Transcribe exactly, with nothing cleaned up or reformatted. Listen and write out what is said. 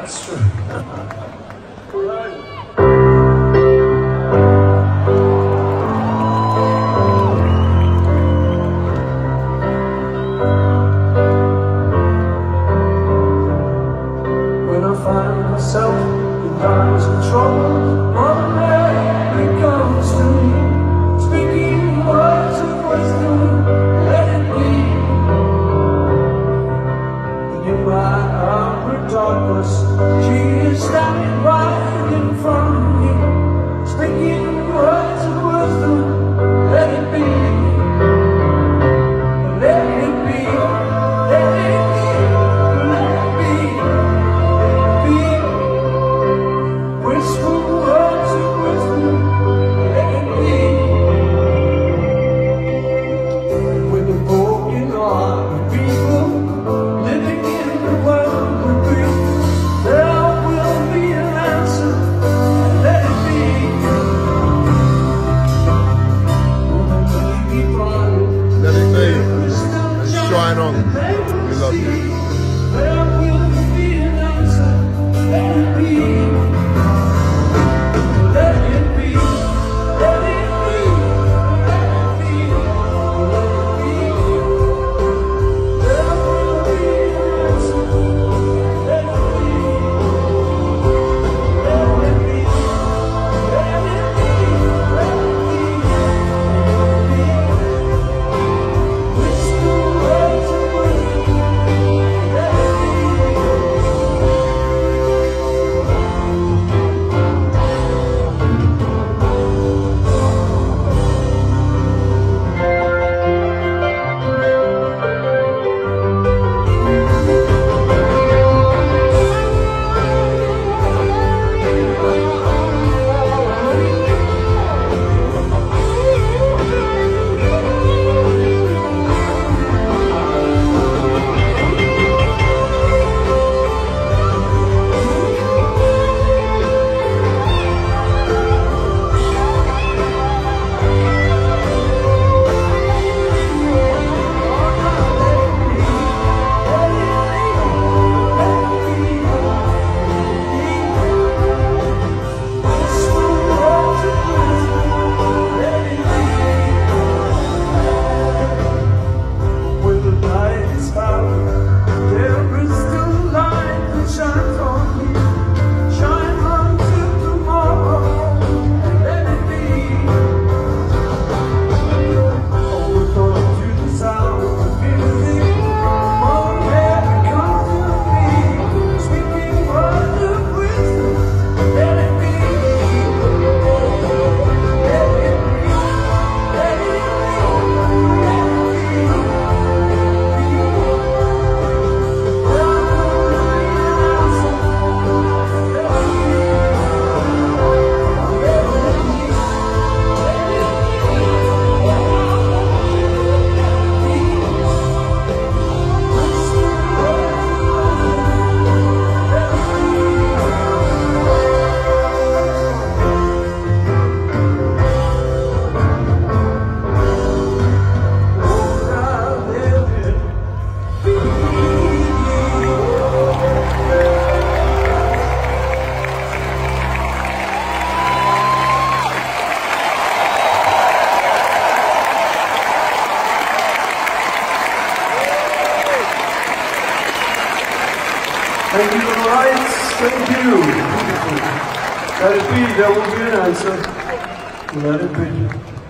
That's true. When I find myself in times of trouble, Mother Mary comes to me, speaking words of wisdom, let it be. And in my hour of darkness, she is standing right in front of me, speaking words of wisdom, let it be. Let it be, let it be, let it be. Whisper words of wisdom, let it be. With a broken heart of people living in the world we breathe, there will be an answer, let it be. Let it be. Let's shine on. We love you. There will be an answer, let it be. Thank you for the lights. Thank you. Let it be. There will be an answer. Let it be.